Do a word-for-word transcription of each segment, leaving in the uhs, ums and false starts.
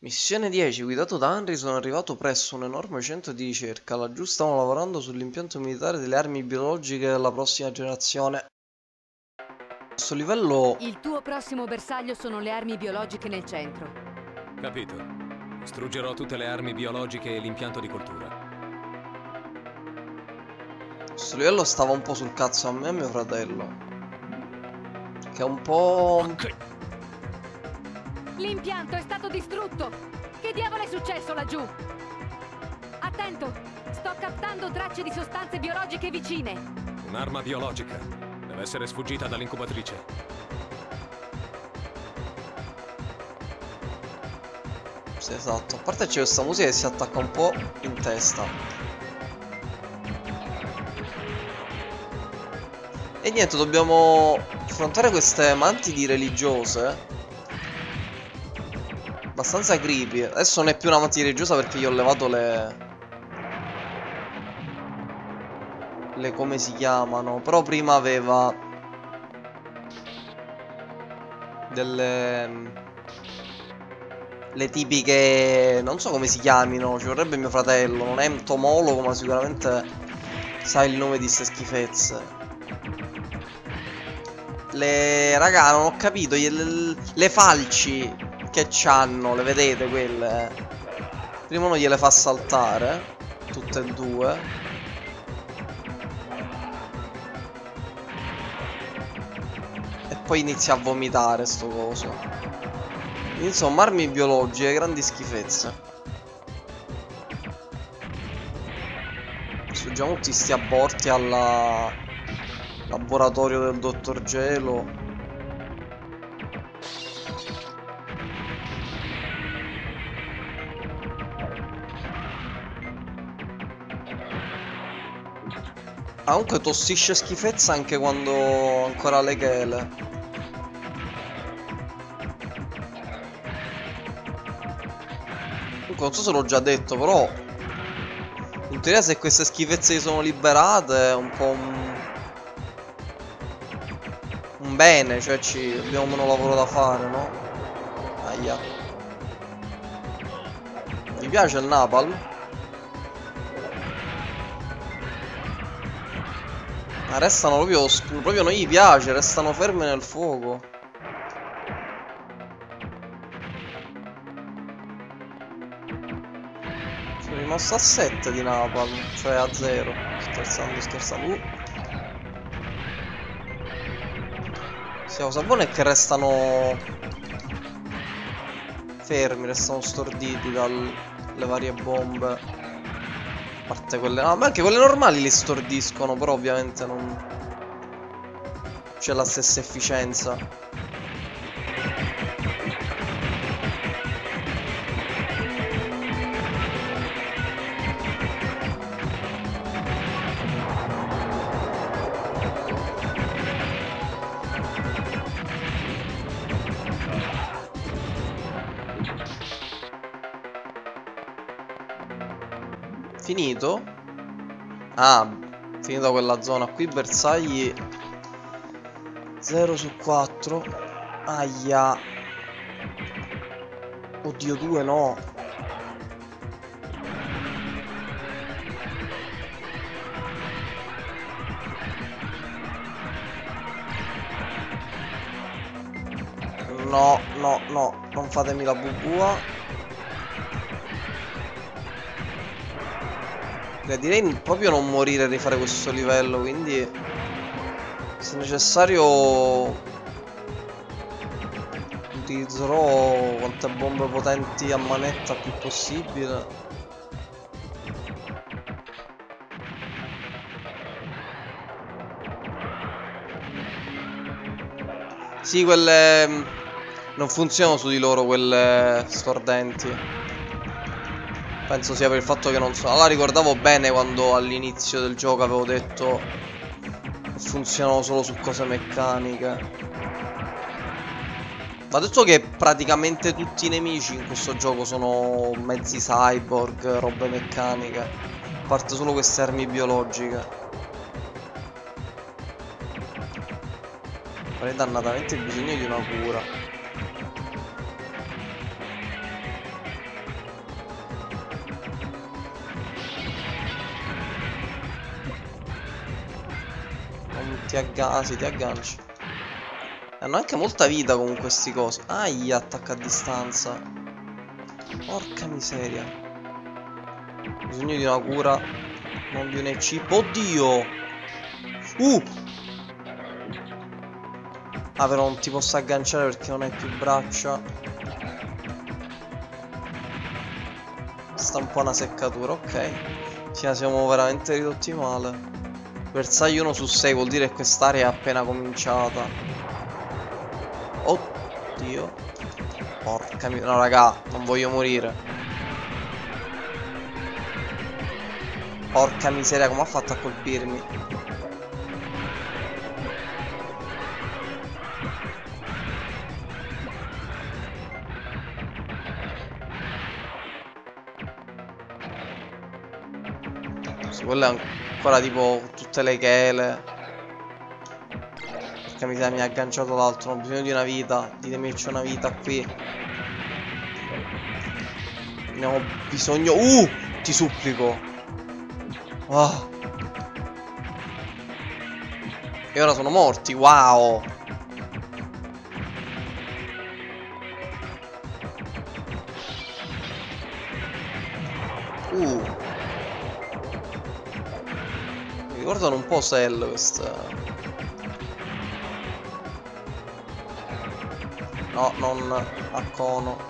Missione dieci, guidato da Henry, sono arrivato presso un enorme centro di ricerca. Laggiù stavano lavorando sull'impianto militare delle armi biologiche della prossima generazione. A questo livello... Il tuo prossimo bersaglio sono le armi biologiche nel centro. Capito. Distruggerò tutte le armi biologiche e l'impianto di coltura. A questo livello stava un po' sul cazzo a me e a mio fratello. Che è un po'... L'impianto è stato distrutto! Che diavolo è successo laggiù? Attento! Sto captando tracce di sostanze biologiche vicine! Un'arma biologica. Deve essere sfuggita dall'incubatrice. Sì, esatto. A parte c'è questa musica che si attacca un po' in testa. E niente, dobbiamo affrontare queste mantidi religiose. Abbastanza creepy. Adesso non è più una mantide religiosa perché gli ho levato le... Le come si chiamano. Però prima aveva... Delle... Le tipiche... Non so come si chiamino. Ci vorrebbe mio fratello. Non è entomologo, ma sicuramente sa il nome di ste schifezze. Le... Raga, non ho capito. Le, le falci che c'hanno, le vedete quelle? Prima uno gliele fa saltare, tutte e due. E poi inizia a vomitare sto coso. Insomma, armi biologiche, grandi schifezze. Sfuggiamo tutti sti aborti al laboratorio del dottor Gelo. Ah, comunque tossisce schifezza anche quando ancora le chele. Comunque non so se l'ho già detto, però in teoria se queste schifezze si sono liberate è un po' un, un bene, cioè ci abbiamo meno lavoro da fare, no? Aia. Mi piace il napalm? Ma restano proprio oscuri, proprio non gli piace, restano fermi nel fuoco. Sono rimasto a sette di napalm, cioè a zero. Scherzando, scherzando. Uh. Sì, la cosa buona è che restano fermi, restano storditi dalle varie bombe. A parte quelle... No, ma anche quelle normali li stordiscono, però ovviamente non c'è la stessa efficienza. Finito? Ah, finita quella zona qui, bersagli zero su quattro. Aia. Oddio, due no. No, no, no, non fatemi la bubua. Direi proprio non morire e rifare questo livello, quindi se necessario utilizzerò quante bombe potenti a manetta più possibile. Sì, quelle non funzionano su di loro, quelle stordenti. Penso sia per il fatto che non so. Allora ricordavo bene quando all'inizio del gioco avevo detto che funzionano solo su cose meccaniche. Ma detto che praticamente tutti i nemici in questo gioco sono mezzi cyborg, robe meccaniche. A parte solo queste armi biologiche. Avrei dannatamente bisogno di una cura. Ti agganci, ti agganci. Hanno anche molta vita con questi cosi. Aia, attacca a distanza. Porca miseria. Ho bisogno di una cura, non di un E C. Oddio! Uh! Ah, però non ti posso agganciare perché non hai più braccia. Sta un po' una seccatura, ok. Ci siamo veramente ridotti male. Bersaglio uno su sei vuol dire che quest'area è appena cominciata. Oddio. Porca miseria. No, raga, non voglio morire. Porca miseria, come ha fatto a colpirmi? Sì, quello è ancora tipo tutte le chele. Porca miseria, mi ha agganciato l'altro. Ho bisogno di una vita. Ditemi che c'è una vita qui. Ne ho bisogno. Uh! Ti supplico. Ah. E ora sono morti. Wow. Uh. Mi ricordano un po' Cell queste. No, non a cono.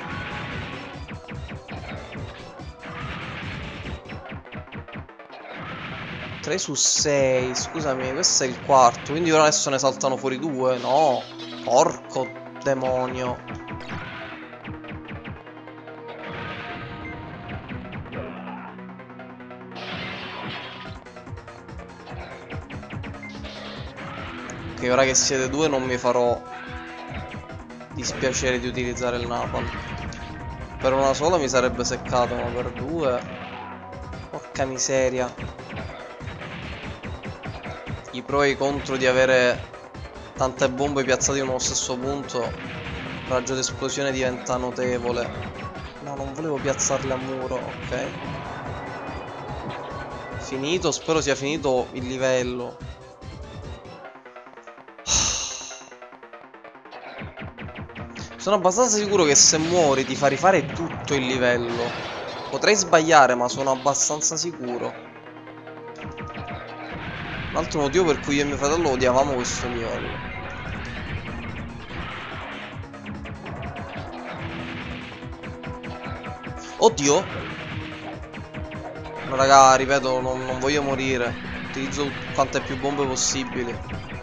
tre su sei, scusami, questo è il quarto, quindi ora adesso ne saltano fuori due, no, porco demonio. Ok, ora che siete due non mi farò dispiacere di utilizzare il napalm. Per una sola mi sarebbe seccato, ma per due, porca miseria. I pro e i contro di avere tante bombe piazzate in uno stesso punto. Il raggio d'esplosione diventa notevole. No, non volevo piazzarle a muro, ok. Finito, spero sia finito il livello. Sono abbastanza sicuro che se muori ti fa rifare tutto il livello. Potrei sbagliare, ma sono abbastanza sicuro. Un altro motivo per cui io e mio fratello odiavamo questo livello. Oddio. No, raga, ripeto, non, non voglio morire. Utilizzo quante più bombe possibili.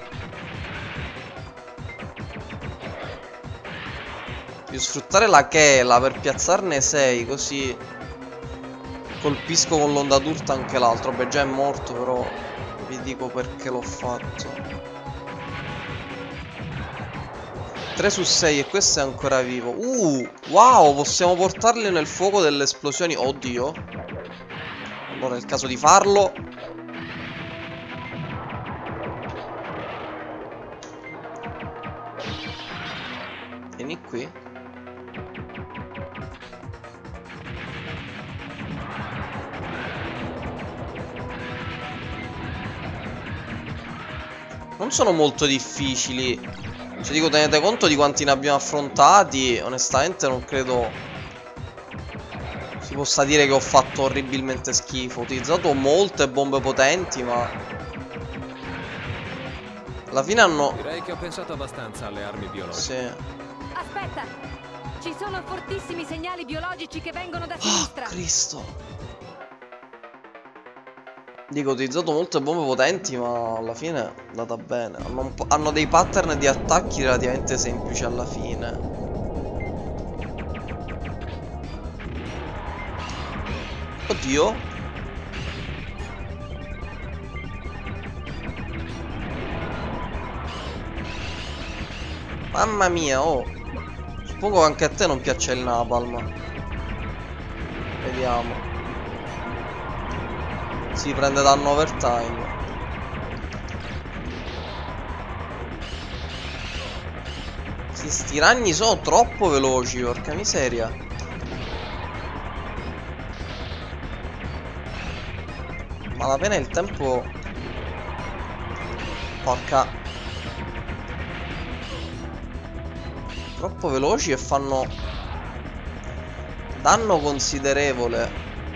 Devo sfruttare la chela per piazzarne sei, così colpisco con l'onda d'urto anche l'altro. Beh, già è morto, però vi dico perché l'ho fatto. tre su sei e questo è ancora vivo. Uh, wow, possiamo portarli nel fuoco delle esplosioni. Oddio. Allora è il caso di farlo. Vieni qui. Non sono molto difficili. Cioè dico, tenete conto di quanti ne abbiamo affrontati. Onestamente non credo si possa dire che ho fatto orribilmente schifo. Ho utilizzato molte bombe potenti, ma alla fine hanno... Direi che ho pensato abbastanza alle armi biologiche. Sì. Aspetta! Ci sono fortissimi segnali biologici che vengono da sinistra. Oh, Cristo. Dico, ho utilizzato molte bombe potenti, ma alla fine è andata bene. Hanno, un po', hanno dei pattern di attacchi relativamente semplici alla fine. Oddio. Mamma mia, oh. Suppongo che anche a te non piaccia il napalm. Vediamo. Si prende danno overtime. Sì, sti ragni sono troppo veloci, porca miseria. Ma la pena il tempo Porca. Troppo veloci e fanno danno considerevole.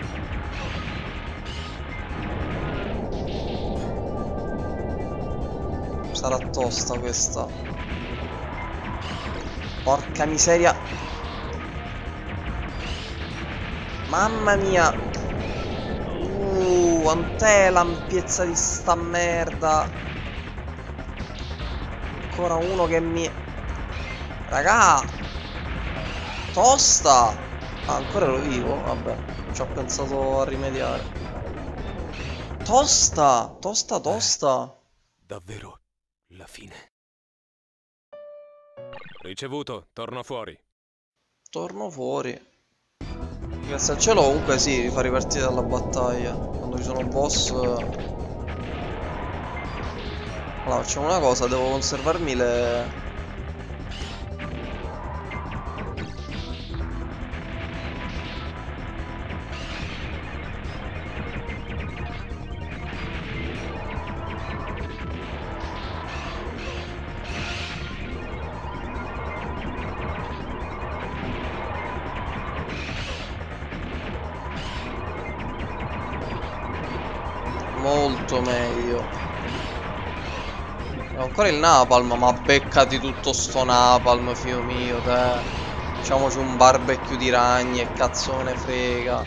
Sarà tosta questa. Porca miseria. Mamma mia. Uh, quant'è l'ampiezza di sta merda. Ancora uno che mi... Raga. Tosta. Ah, ancora ero vivo? Vabbè, ci ho pensato a rimediare. Tosta. Tosta, tosta. Davvero la fine. Ricevuto, torno fuori. Torno fuori. Grazie al cielo comunque sì, rifà ripartire dalla battaglia. Quando ci sono boss. Allora facciamo una cosa, devo conservarmi le... Molto meglio. Ho ancora il napalm, ma beccati tutto sto napalm, figlio mio, te. Facciamoci un barbecue di ragni e cazzo me ne frega.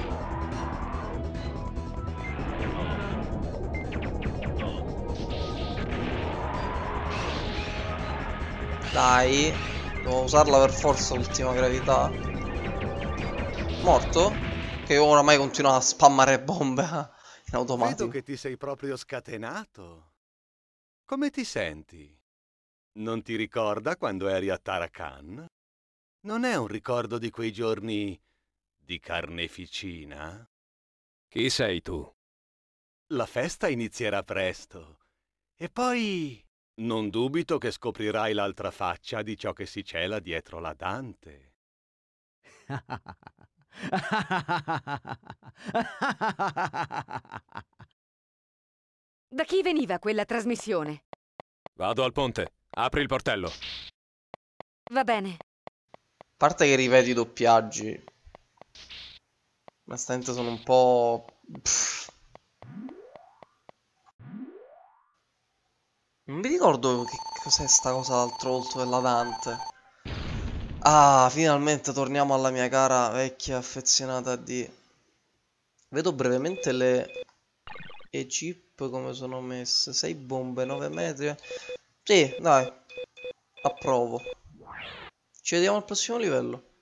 Dai, devo usarla per forza l'ultima gravità. Morto? Che io oramai continuo a spammare bombe in automatico. Vedo che ti sei proprio scatenato. Come ti senti? Non ti ricorda quando eri a Tarakan? Non è un ricordo di quei giorni di carneficina? Chi sei tu? La festa inizierà presto. E poi non dubito che scoprirai l'altra faccia di ciò che si cela dietro la Dante. Da chi veniva quella trasmissione? Vado al ponte. Apri il portello. Va bene. A parte che rivedi i doppiaggi. Onestamente sono un po'... Pff. Non mi ricordo che cos'è sta cosa l'altro volto della Dante. Ah, finalmente torniamo alla mia cara vecchia affezionata di... Vedo brevemente le E-chip come sono messe. sei bombe, nove metri. Sì, dai. Approvo. Ci vediamo al prossimo livello.